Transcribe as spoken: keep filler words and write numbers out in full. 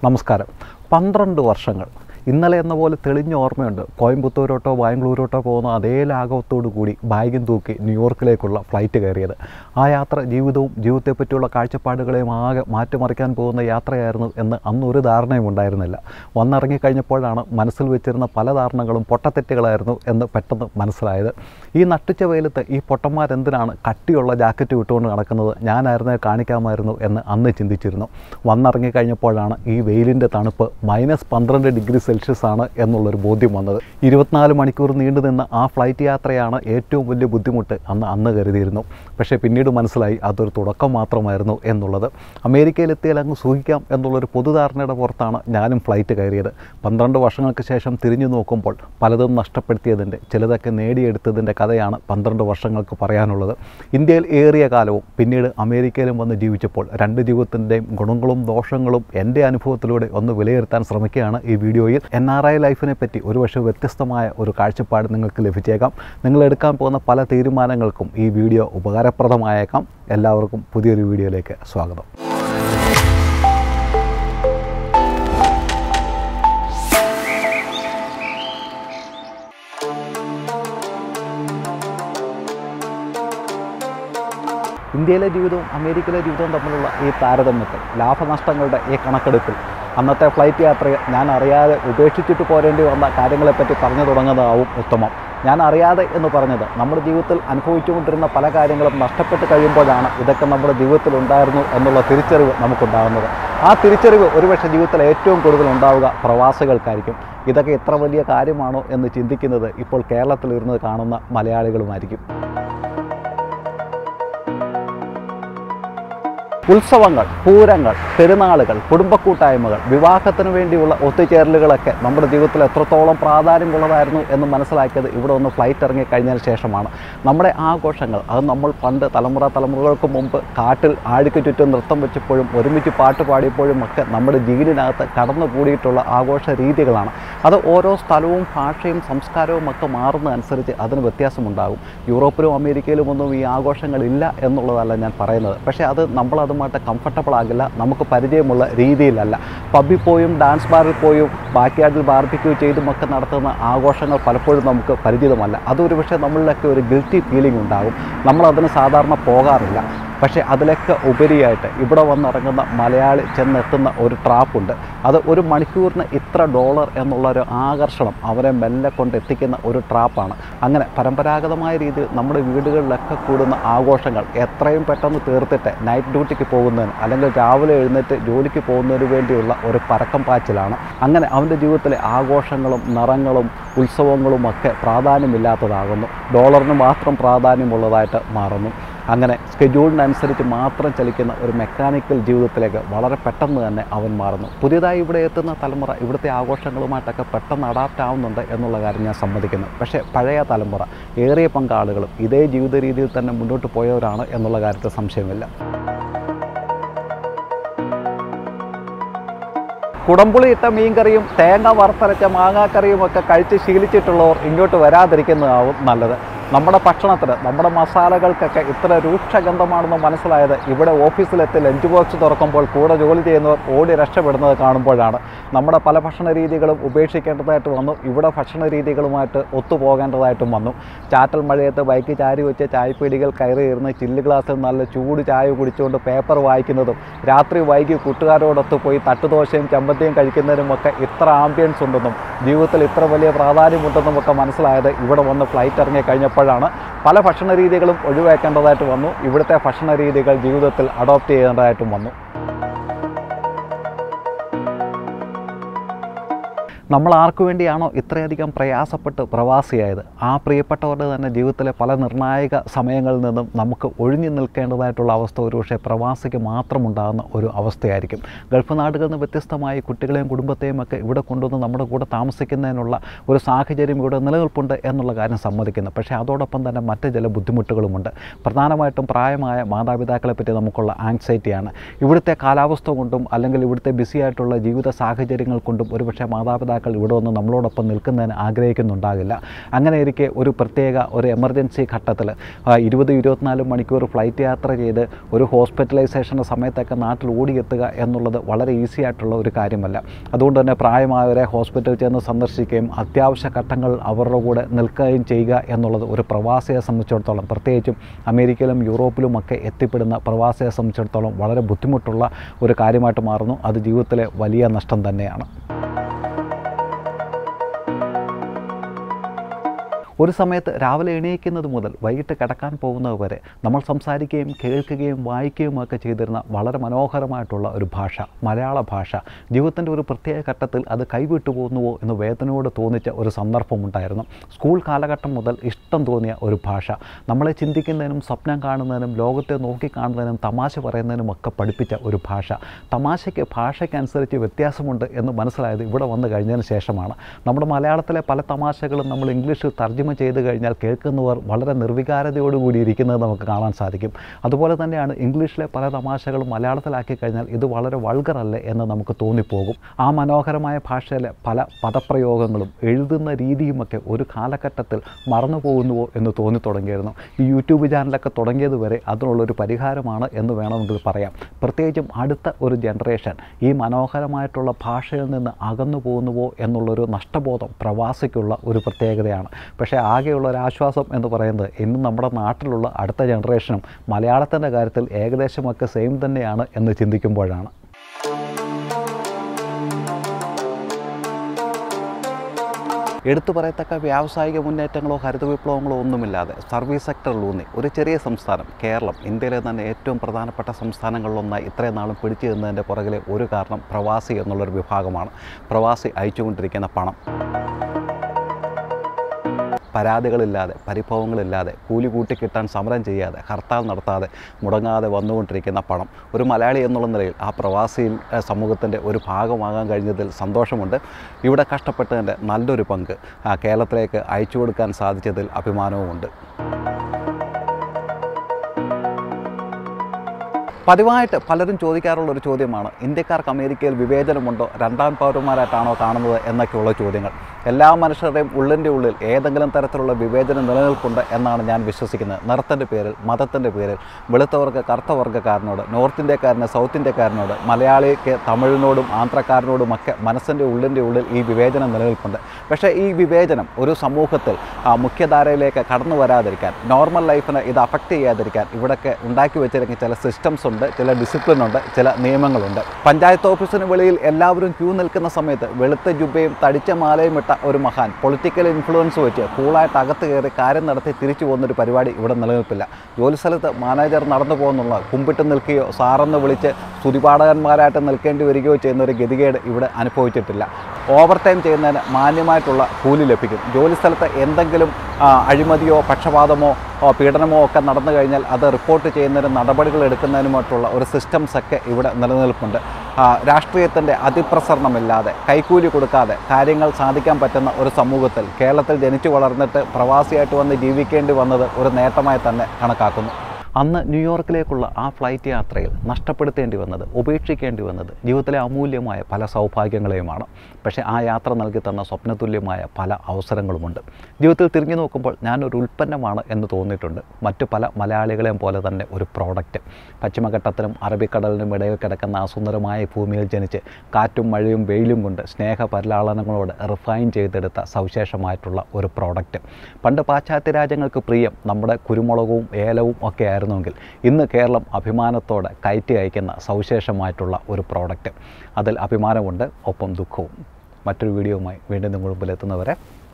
നമസ്കാരം. പന്ത്രണ്ട് വർഷങ്ങൾ ഇന്നലെ എന്ന പോലെ തെളിഞ്ഞ ഓർമ്മയുണ്ട്. കോയമ്പത്തൂരോട്ടോ ബാംഗ്ലൂരോട്ടോ പോകുന്ന അതേ ലാഘവത്തോടു കൂടി ബാഗും തൂക്കി ന്യൂയോർക്കിലേക്കുള്ള ഫ്ലൈറ്റ് കയറിയത്. ആ യാത്ര ജീവിതവും ജീവിതത്തെപ്പറ്റിയുള്ള കാഴ്ചപ്പാടുകളെയും ആകെ മാറ്റിമറിക്കാൻ പോകുന്ന യാത്രയായിരുന്നു എന്ന് അന്നൊരു ധാരണയും ഉണ്ടായിരുന്നില്ല. വന്നിറങ്ങിക്കഴിഞ്ഞപ്പോഴാണ് മനസ്സിൽ വെച്ചിരുന്ന പല ധാരണകളും പൊട്ടത്തെറ്റുകളായിരുന്നു എന്ന് പെട്ടെന്ന് മനസ്സിലായത്. ഈ നട്ടുച്ച വെയിലത്ത് ഈ പൊട്ടന്മാരെന്തിനാണ് കട്ടിയുള്ള ജാക്കറ്റ് വിട്ടുകൊണ്ട് നടക്കുന്നത്, ഞാനായിരുന്നേ കാണിക്കാമായിരുന്നു എന്ന് അന്ന് ചിന്തിച്ചിരുന്നു. വന്നിറങ്ങിക്കഴിഞ്ഞപ്പോഴാണ് ഈ വെയിലിൻ്റെ തണുപ്പ് മൈനസ് പന്ത്രണ്ട് ഡിഗ്രി സെൽഷ്യസ് ആണ് എന്നുള്ളൊരു ബോധ്യം വന്നത്. ഇരുപത്തിനാല് മണിക്കൂർ നീണ്ടു നിന്ന ആ ഫ്ലൈറ്റ് യാത്രയാണ് ഏറ്റവും വലിയ ബുദ്ധിമുട്ട് അന്ന് അന്ന് കരുതിയിരുന്നു. പക്ഷേ പിന്നീട് മനസ്സിലായി അതൊരു തുടക്കം മാത്രമായിരുന്നു എന്നുള്ളത്. അമേരിക്കയിലെത്തിയാൽ അങ്ങ് സൂഹിക്കാം എന്നുള്ളൊരു പൊതുധാരണയുടെ പുറത്താണ് ഞാനും ഫ്ലൈറ്റ് കയറിയത്. പന്ത്രണ്ട് വർഷങ്ങൾക്ക് ശേഷം തിരിഞ്ഞു നോക്കുമ്പോൾ പലതും നഷ്ടപ്പെടുത്തിയതിൻ്റെ ചിലതൊക്കെ നേടിയെടുത്തതിൻ്റെ കഥയാണ് പന്ത്രണ്ട് വർഷങ്ങൾക്ക് പറയാനുള്ളത്. ഇന്ത്യയിൽ ഏറിയ കാലവും പിന്നീട് അമേരിക്കയിലും വന്ന് ജീവിച്ചപ്പോൾ രണ്ട് ജീവിതത്തിൻ്റെയും ഗുണങ്ങളും ദോഷങ്ങളും എൻ്റെ അനുഭവത്തിലൂടെ ഒന്ന് വിലയിരുത്താൻ ശ്രമിക്കുകയാണ് ഈ വീഡിയോയിൽ. എൻ ആർ ഐ ലൈഫിനെ പറ്റി ഒരുപക്ഷെ വ്യത്യസ്തമായ ഒരു കാഴ്ചപ്പാട് നിങ്ങൾക്ക് ലഭിച്ചേക്കാം. നിങ്ങൾ എടുക്കാൻ പോകുന്ന പല തീരുമാനങ്ങൾക്കും ഈ വീഡിയോ ഉപകാരപ്രദമായേക്കാം. എല്ലാവർക്കും പുതിയൊരു വീഡിയോയിലേക്ക് സ്വാഗതം. ഇന്ത്യയിലെ ജീവിതവും അമേരിക്കയിലെ ജീവിതവും തമ്മിലുള്ള ഈ താരതമ്യത്തിൽ, ലാഭനഷ്ടങ്ങളുടെ ഈ കണക്കെടുപ്പിൽ അന്നത്തെ ഫ്ലൈറ്റ് യാത്രയെ ഞാൻ അറിയാതെ ഉപേക്ഷിച്ചിട്ട് പോരേണ്ടി വന്ന കാര്യങ്ങളെപ്പറ്റി പറഞ്ഞു തുടങ്ങുന്നതാവും ഉത്തമം. ഞാൻ അറിയാതെ എന്ന് പറഞ്ഞത് നമ്മുടെ ജീവിതത്തിൽ അനുഭവിച്ചുകൊണ്ടിരുന്ന പല കാര്യങ്ങളും നഷ്ടപ്പെട്ട് കഴിയുമ്പോഴാണ് ഇതൊക്കെ നമ്മുടെ ജീവിതത്തിൽ ഉണ്ടായിരുന്നു എന്നുള്ള തിരിച്ചറിവ് നമുക്കുണ്ടാകുന്നത്. ആ തിരിച്ചറിവ് ഒരുപക്ഷെ ജീവിതത്തിൽ ഏറ്റവും കൂടുതൽ ഉണ്ടാവുക പ്രവാസികൾക്കായിരിക്കും. ഇതൊക്കെ എത്ര വലിയ കാര്യമാണോ എന്ന് ചിന്തിക്കുന്നത് ഇപ്പോൾ കേരളത്തിലിരുന്ന് കാണുന്ന മലയാളികളുമായിരിക്കും. ഉത്സവങ്ങൾ, പൂരങ്ങൾ, പെരുന്നാളുകൾ, കുടുംബക്കൂട്ടായ്മകൾ, വിവാഹത്തിന് വേണ്ടിയുള്ള ഒത്തുചേരലുകളൊക്കെ നമ്മുടെ ജീവിതത്തിൽ എത്രത്തോളം പ്രാധാന്യമുള്ളതായിരുന്നു എന്ന് മനസ്സിലാക്കിയത് ഇവിടെ ഒന്ന് ഫ്ലൈറ്റ് ഇറങ്ങി കഴിഞ്ഞതിന് ശേഷമാണ്. നമ്മുടെ ആഘോഷങ്ങൾ അത് നമ്മൾ പണ്ട് തലമുറ തലമുറകൾക്ക് മുമ്പ് കാട്ടിൽ ആഴിക്ക് ചുറ്റും നൃത്തം വെച്ചപ്പോഴും ഒരുമിച്ച് പാട്ട് പാടിയപ്പോഴും ഒക്കെ നമ്മുടെ ജീവനിനകത്ത് കടന്നു കൂടിയിട്ടുള്ള ആഘോഷ രീതികളാണ്. അത് ഓരോ സ്ഥലവും ഭാഷയും സംസ്കാരവും ഒക്കെ മാറുന്നതനുസരിച്ച് അതിന് വ്യത്യാസമുണ്ടാകും. യൂറോപ്പിലും അമേരിക്കയിലും ഒന്നും ഈ ആഘോഷങ്ങളില്ല എന്നുള്ളതല്ല ഞാൻ പറയുന്നത്. പക്ഷേ അത് നമ്മളത് ായിട്ട് കംഫർട്ടബിൾ ആകില്ല, നമുക്ക് പരിചയമുള്ള രീതിയിലല്ല. പബ്ബിൽ പോയും ഡാൻസ് ബാറിൽ പോയും ബാക്ക്യാർഡിൽ ബാർബിക്യൂ ചെയ്തുമൊക്കെ നടത്തുന്ന ആഘോഷങ്ങൾ പലപ്പോഴും നമുക്ക് പരിചിതമല്ല. അതൊരു പക്ഷേ നമ്മളിലൊക്കെ ഒരു ഗിൽറ്റി ഫീലിംഗ് ഉണ്ടാകും. നമ്മളതിന് സാധാരണ പോകാറില്ല. പക്ഷേ അതിലൊക്കെ ഉപരിയായിട്ട് ഇവിടെ വന്നിറങ്ങുന്ന മലയാളി ചെന്നെത്തുന്ന ഒരു ട്രാപ്പുണ്ട്. അത് ഒരു മണിക്കൂറിന് ഇത്ര ഡോളർ എന്നുള്ളൊരു ആകർഷണം അവരെ മെല്ലെ കൊണ്ട് എത്തിക്കുന്ന ഒരു ട്രാപ്പാണ്. അങ്ങനെ പരമ്പരാഗതമായ രീതിയിൽ നമ്മുടെ വീടുകളിലൊക്കെ കൂടുന്ന ആഘോഷങ്ങൾ എത്രയും പെട്ടെന്ന് തീർത്തിട്ട് നൈറ്റ് ഡ്യൂട്ടിക്ക് പോകുന്നതിന് അല്ലെങ്കിൽ രാവിലെ എഴുന്നേറ്റ് ജോലിക്ക് പോകുന്നതിന് വേണ്ടിയുള്ള ഒരു പരക്കം പാച്ചിലാണ്. അങ്ങനെ അവൻ്റെ ജീവിതത്തിലെ ആഘോഷങ്ങളും നിറങ്ങളും ഉത്സവങ്ങളും ഒക്കെ പ്രാധാന്യമില്ലാത്തതാകുന്നു. ഡോളറിന് മാത്രം പ്രാധാന്യമുള്ളതായിട്ട് മാറുന്നു. അങ്ങനെ സ്കെഡ്യൂളിനനുസരിച്ച് മാത്രം ചലിക്കുന്ന ഒരു മെക്കാനിക്കൽ ജീവിതത്തിലേക്ക് വളരെ പെട്ടെന്ന് തന്നെ അവൻ മാറുന്നു. പുതിയതായി ഇവിടെ എത്തുന്ന തലമുറ ഇവിടുത്തെ ആഘോഷങ്ങളുമായിട്ടൊക്കെ പെട്ടെന്ന് അഡാപ്റ്റ് ആവുന്നുണ്ട് എന്നുള്ള കാര്യം ഞാൻ സമ്മതിക്കുന്നു. പക്ഷേ പഴയ തലമുറ ഏറിയ പങ്കാളുകളും ഇതേ ജീവിത രീതിയിൽ തന്നെ മുന്നോട്ട് പോയവരാണ് എന്നുള്ള കാര്യത്തിൽ സംശയമില്ല. കുടംപുളി ഇട്ട മീൻകറിയും തേങ്ങ വറുത്തരച്ച മാങ്ങാക്കറിയും ഒക്കെ കഴിച്ച് ശീലിച്ചിട്ടുള്ളവർ ഇങ്ങോട്ട് വരാതിരിക്കുന്നതാവും നല്ലത്. നമ്മുടെ ഭക്ഷണത്തിന്, നമ്മുടെ മസാലകൾക്കൊക്കെ ഇത്ര രൂക്ഷഗന്ധമാണെന്ന് മനസ്സിലായത് ഇവിടെ ഓഫീസിലെത്തി ലഞ്ച് ബോക്സ് തുറക്കുമ്പോൾ കൂടെ ജോലി ചെയ്യുന്നവർ ഓടി രക്ഷപ്പെടുന്നത് കാണുമ്പോഴാണ്. നമ്മുടെ പല ഭക്ഷണ രീതികളും ഉപേക്ഷിക്കേണ്ടതായിട്ട് വന്നു. ഇവിടെ ഭക്ഷണ രീതികളുമായിട്ട് ഒത്തുപോകേണ്ടതായിട്ടും വന്നു. ചാറ്റൽ മഴയത്ത് ബൈക്ക് ചാരി വെച്ച് ചായപ്പീടികൾ കയറി ഇരുന്ന് ചില്ല് ഗ്ലാസ്സിൽ നല്ല ചൂട് ചായ കുടിച്ചുകൊണ്ട് പേപ്പർ വായിക്കുന്നതും രാത്രി വൈകി കൂട്ടുകാരോടൊത്ത് പോയി തട്ടുദോശയും ചമ്മന്തിയും കഴിക്കുന്നതിനുമൊക്കെ ഇത്ര ആംബിയൻസ് ഉണ്ടെന്നും ജീവിതത്തിൽ ഇത്ര വലിയ പ്രാധാന്യമുണ്ടെന്നും ഒക്കെ മനസ്സിലായത് ഇവിടെ വന്ന് ഫ്ലൈറ്റ് ഇറങ്ങി കഴിഞ്ഞപ്പോൾ ാണ് പല ഭക്ഷണ രീതികളും ഒഴിവാക്കേണ്ടതായിട്ട് വന്നു. ഇവിടുത്തെ ഭക്ഷണ രീതികൾ ജീവിതത്തിൽ അഡോപ്റ്റ് ചെയ്യേണ്ടതായിട്ടും വന്നു. നമ്മൾ ആർക്കു വേണ്ടിയാണോ ഇത്രയധികം പ്രയാസപ്പെട്ട് പ്രവാസിയായത്, ആ പ്രിയപ്പെട്ടവരുടെ തന്നെ ജീവിതത്തിലെ പല നിർണായക സമയങ്ങളിൽ നിന്നും നമുക്ക് ഒഴിഞ്ഞു നിൽക്കേണ്ടതായിട്ടുള്ള അവസ്ഥ ഒരുപക്ഷെ പ്രവാസിക്ക് മാത്രമുണ്ടാകുന്ന ഒരു അവസ്ഥയായിരിക്കും. ഗൾഫ് നാടുകളിൽ നിന്ന് വ്യത്യസ്തമായി കുട്ടികളെയും കുടുംബത്തെയും ഒക്കെ ഇവിടെ കൊണ്ടുവന്ന് നമ്മുടെ കൂടെ താമസിക്കുന്നതിനുള്ള ഒരു സാഹചര്യം ഇവിടെ നിലനിൽപ്പുണ്ട് എന്നുള്ള കാര്യം സമ്മതിക്കുന്നു. പക്ഷേ അതോടൊപ്പം തന്നെ മറ്റ് ചില ബുദ്ധിമുട്ടുകളുമുണ്ട്. പ്രധാനമായിട്ടും പ്രായമായ മാതാപിതാക്കളെ പറ്റി നമുക്കുള്ള ആങ്സൈറ്റിയാണ്. ഇവിടുത്തെ കാലാവസ്ഥ കൊണ്ടും അല്ലെങ്കിൽ ഇവിടുത്തെ ബിസി ആയിട്ടുള്ള ജീവിത സാഹചര്യങ്ങൾ കൊണ്ടും ഒരുപക്ഷെ മാതാപിതാക്കൾ നേതാക്കൾ ഇവിടെ വന്ന് നമ്മളോടൊപ്പം നിൽക്കുന്നതിന് ആഗ്രഹിക്കുന്നുണ്ടാകില്ല. അങ്ങനെ ഇരിക്കെ ഒരു പ്രത്യേക ഒരു എമർജൻസി ഘട്ടത്തിൽ ഇരുപത് ഇരുപത്തിനാല് മണിക്കൂർ ഫ്ലൈറ്റ് യാത്ര ചെയ്ത് ഒരു ഹോസ്പിറ്റലൈസേഷൻ്റെ സമയത്തൊക്കെ നാട്ടിൽ ഓടിയെത്തുക എന്നുള്ളത് വളരെ ഈസി ആയിട്ടുള്ള ഒരു കാര്യമല്ല. അതുകൊണ്ട് തന്നെ പ്രായമായവരെ ഹോസ്പിറ്റലിൽ ചെന്ന് സന്ദർശിക്കുകയും അത്യാവശ്യ ഘട്ടങ്ങൾ അവരുടെ കൂടെ നിൽക്കുകയും ചെയ്യുക എന്നുള്ളത് ഒരു പ്രവാസിയെ സംബന്ധിച്ചിടത്തോളം, പ്രത്യേകിച്ചും അമേരിക്കയിലും യൂറോപ്പിലുമൊക്കെ എത്തിപ്പെടുന്ന പ്രവാസിയെ സംബന്ധിച്ചിടത്തോളം വളരെ ബുദ്ധിമുട്ടുള്ള ഒരു കാര്യമായിട്ട് മാറുന്നു. അത് ജീവിതത്തിലെ വലിയ നഷ്ടം തന്നെയാണ്. ഒരു സമയത്ത് രാവിലെ എണീക്കുന്നത് മുതൽ വൈകിട്ട് കിടക്കാൻ പോകുന്നത് വരെ നമ്മൾ സംസാരിക്കുകയും കേൾക്കുകയും വായിക്കുകയും ഒക്കെ ചെയ്തിരുന്ന വളരെ മനോഹരമായിട്ടുള്ള ഒരു ഭാഷ, മലയാള ഭാഷ, ജീവിതത്തിൻ്റെ ഒരു പ്രത്യേക ഘട്ടത്തിൽ അത് കൈവിട്ടു പോകുന്നുവോ എന്ന് വേദനയോട് തോന്നിച്ച ഒരു സന്ദർഭമുണ്ടായിരുന്നു. സ്കൂൾ കാലഘട്ടം മുതൽ ഇഷ്ടം തോന്നിയ ഒരു ഭാഷ, നമ്മളെ ചിന്തിക്കുന്നതിനും സ്വപ്നം കാണുന്നതിനും ലോകത്തെ നോക്കിക്കാണുന്നതിനും തമാശ പറയുന്നതിനും ഒക്കെ പഠിപ്പിച്ച ഒരു ഭാഷ. തമാശയ്ക്ക് ഭാഷയ്ക്കനുസരിച്ച് വ്യത്യാസമുണ്ട് എന്ന് മനസ്സിലായത് ഇവിടെ വന്നു കഴിഞ്ഞതിന് ശേഷമാണ്. നമ്മുടെ മലയാളത്തിലെ പല തമാശകളും നമ്മൾ ഇംഗ്ലീഷിൽ തർജ്ജമ ചെയ്ത് കഴിഞ്ഞാൽ കേൾക്കുന്നവർ വളരെ നിർവികാരതയോടുകൂടി ഇരിക്കുന്നത് നമുക്ക് കാണാൻ സാധിക്കും. അതുപോലെ തന്നെയാണ് ഇംഗ്ലീഷിലെ പല തമാശകളും മലയാളത്തിലാക്കി കഴിഞ്ഞാൽ ഇത് വളരെ വൾഗറല്ലേ എന്ന് നമുക്ക് തോന്നിപ്പോകും. ആ മനോഹരമായ ഭാഷയിലെ പല പദപ്രയോഗങ്ങളും എഴുതുന്ന രീതിയുമൊക്കെ ഒരു കാലഘട്ടത്തിൽ മറന്നു പോകുന്നുവോ എന്ന് തോന്നി തുടങ്ങിയിരുന്നു. ഈ യൂട്യൂബ് ചാനലൊക്കെ തുടങ്ങിയത് വരെ അതിനുള്ളൊരു പരിഹാരമാണ് എന്ന് വേണമെങ്കിൽ പറയാം. പ്രത്യേകിച്ചും അടുത്ത ഒരു ജനറേഷൻ ഈ മനോഹരമായിട്ടുള്ള ഭാഷയിൽ നിന്ന് അകന്നു പോകുന്നുവോ എന്നുള്ളൊരു നഷ്ടബോധം പ്രവാസിക്കുള്ള ഒരു പ്രത്യേകതയാണ്. പക്ഷേ ആകെയുള്ള ഒരു ആശ്വാസം എന്ന് പറയുന്നത് ഇന്നും നമ്മുടെ നാട്ടിലുള്ള അടുത്ത ജനറേഷനും മലയാളത്തിൻ്റെ കാര്യത്തിൽ ഏകദേശമൊക്കെ സെയിം തന്നെയാണ് എന്ന് ചിന്തിക്കുമ്പോഴാണ്. എടുത്തു പറയത്തക്ക വ്യാവസായിക മുന്നേറ്റങ്ങളോ ഹരിത വിപ്ലവങ്ങളോ ഒന്നുമില്ലാതെ സർവീസ് സെക്ടറിലൂന്നി ഒരു ചെറിയ സംസ്ഥാനം കേരളം, ഇന്ത്യയിലെ തന്നെ ഏറ്റവും പ്രധാനപ്പെട്ട സംസ്ഥാനങ്ങളിലൊന്നായി ഇത്രയും നാളും പിടിച്ചു നിന്നതിൻ്റെ പുറകിലെ ഒരു കാരണം പ്രവാസി എന്നുള്ളൊരു വിഭാഗമാണ്. പ്രവാസി അയച്ചുകൊണ്ടിരിക്കുന്ന പണം, പരാതികളില്ലാതെ പരിഭവങ്ങളില്ലാതെ കൂലി കൂട്ടി കിട്ടാൻ സമരം ചെയ്യാതെ ഹർത്താൽ നടത്താതെ മുടങ്ങാതെ വന്നുകൊണ്ടിരിക്കുന്ന പണം. ഒരു മലയാളി എന്നുള്ള നിലയിൽ ആ പ്രവാസിയിൽ സമൂഹത്തിൻ്റെ ഒരു ഭാഗമാകാൻ കഴിഞ്ഞതിൽ സന്തോഷമുണ്ട്. ഇവിടെ കഷ്ടപ്പെട്ടതിൻ്റെ നല്ലൊരു പങ്ക് കേരളത്തിലേക്ക് അയച്ചു കൊടുക്കാൻ സാധിച്ചതിൽ അഭിമാനവുമുണ്ട്. പതിവായിട്ട് പലരും ചോദിക്കാറുള്ളൊരു ചോദ്യമാണ്, ഇന്ത്യക്കാർക്ക് അമേരിക്കയിൽ വിവേചനമുണ്ടോ, രണ്ടാം പൗരന്മാരായിട്ടാണോ കാണുന്നത് എന്നൊക്കെയുള്ള ചോദ്യങ്ങൾ. എല്ലാ മനുഷ്യരുടെയും ഉള്ളിൻ്റെ ഉള്ളിൽ ഏതെങ്കിലും തരത്തിലുള്ള വിവേചനം നിലനിൽപ്പുണ്ട് എന്നാണ് ഞാൻ വിശ്വസിക്കുന്നത്. നിറത്തിൻ്റെ പേരിൽ, മതത്തിൻ്റെ പേരിൽ, വെളുത്തവർക്ക് കറുത്ത വർഗ്ഗക്കാരനോട്, നോർത്ത് ഇന്ത്യക്കാരന് സൗത്ത് ഇന്ത്യക്കാരനോട്, മലയാളിക്ക് തമിഴിനോടും ആന്ധ്രക്കാരനോടുമൊക്കെ മനസ്സിൻ്റെ ഉള്ളിൻ്റെ ഉള്ളിൽ ഈ വിവേചനം നിലനിൽപ്പുണ്ട്. പക്ഷേ ഈ വിവേചനം ഒരു സമൂഹത്തിൽ മുഖ്യധാരയിലേക്ക് കടന്നു വരാതിരിക്കാൻ, നോർമൽ ലൈഫിനെ ഇത് അഫക്റ്റ് ചെയ്യാതിരിക്കാൻ ഇവിടെയൊക്കെ ഉണ്ടാക്കി വെച്ചിരിക്കുന്ന ചില സിസ്റ്റംസ് ഉണ്ട്, ചില ഡിസിപ്ലിൻ ഉണ്ട്, ചില നിയമങ്ങളുണ്ട്. പഞ്ചായത്ത് ഓഫീസിന് വെളിയിൽ എല്ലാവരും ക്യൂ നിൽക്കുന്ന സമയത്ത് വെളുത്ത ജുബയും തടിച്ച മാലയും ഇട്ട ഒരു മഹാൻ പൊളിറ്റിക്കൽ ഇൻഫ്ലുവൻസ് വെച്ച് കൂളായിട്ട് അകത്ത് കയറി കാര്യം നടത്തി തിരിച്ചു പോകുന്നൊരു പരിപാടി ഇവിടെ നിലനിൽപ്പില്ല. ജോലിസ്ഥലത്ത് മാനേജർ നടന്നു പോകുന്നുള്ള കുമ്പിട്ട് നിൽക്കുകയോ സാറെന്ന് വിളിച്ച് സ്തുതിപാഠകന്മാരായിട്ട് നിൽക്കേണ്ടി വരികയോ ചെയ്യുന്ന ഒരു ഗതികേട് ഇവിടെ അനുഭവിച്ചിട്ടില്ല. ഓവർ ടൈം ചെയ്യുന്നതിന് മാന്യമായിട്ടുള്ള കൂലി ലഭിക്കും. ജോലിസ്ഥലത്ത് എന്തെങ്കിലും അഴിമതിയോ പക്ഷപാതമോ പീഡനമോ ഒക്കെ നടന്നു കഴിഞ്ഞാൽ അത് റിപ്പോർട്ട് ചെയ്യുന്നതിനും നടപടികൾ എടുക്കുന്നതിനുമായിട്ടുള്ള ഒരു സിസ്റ്റംസൊക്കെ ഇവിടെ നിലനിൽപ്പുണ്ട്. രാഷ്ട്രീയത്തിൻ്റെ അതിപ്രസരണമില്ലാതെ കൈക്കൂലി കൊടുക്കാതെ കാര്യങ്ങൾ സാധിക്കാൻ പറ്റുന്ന ഒരു സമൂഹത്തിൽ കേരളത്തിൽ ജനിച്ചു വളർന്നിട്ട് പ്രവാസിയായിട്ട് വന്ന് ജീവിക്കേണ്ടി വന്നത് ഒരു നേട്ടമായി തന്നെ കണക്കാക്കുന്നു. അന്ന് ന്യൂയോർക്കിലേക്കുള്ള ആ ഫ്ലൈറ്റ് യാത്രയിൽ നഷ്ടപ്പെടുത്തേണ്ടി വന്നത്, ഉപേക്ഷിക്കേണ്ടി വന്നത് ജീവിതത്തിലെ അമൂല്യമായ പല സൗഭാഗ്യങ്ങളെയുമാണ്. പക്ഷേ ആ യാത്ര നൽകി തന്ന സ്വപ്നതുല്യമായ പല അവസരങ്ങളുമുണ്ട്. ജീവിതത്തിൽ തിരിഞ്ഞു നോക്കുമ്പോൾ ഞാനൊരു ഉൽപ്പന്നമാണ് എന്ന് തോന്നിയിട്ടുണ്ട്. മറ്റു പല മലയാളികളെയും പോലെ തന്നെ ഒരു പ്രോഡക്റ്റ്. പശ്ചിമഘട്ടത്തിനും അറബിക്കടലിനും ഇടയിൽ കിടക്കുന്ന ആ സുന്ദരമായ ഭൂമിയിൽ ജനിച്ച് കാറ്റും മഴയും വെയിലും കൊണ്ട് സ്നേഹപരിലാളനങ്ങളോട് റിഫൈൻ ചെയ്തെടുത്ത സവിശേഷമായിട്ടുള്ള ഒരു പ്രോഡക്റ്റ്. പണ്ട് പാശ്ചാത്യ രാജ്യങ്ങൾക്ക് പ്രിയം നമ്മുടെ കുരുമുളകും ഏലവും ഒക്കെ ആയിരുന്നു െങ്കിൽ ഇന്ന് കേരളം അഭിമാനത്തോടെ കയറ്റി അയക്കുന്ന സവിശേഷമായിട്ടുള്ള ഒരു പ്രോഡക്റ്റ്. അതിൽ അഭിമാനമുണ്ട്, ഒപ്പം ദുഃഖവും. മറ്റൊരു വീഡിയോയുമായി വീണ്ടും നിങ്ങൾ മുമ്പിലെത്തുന്നവരെ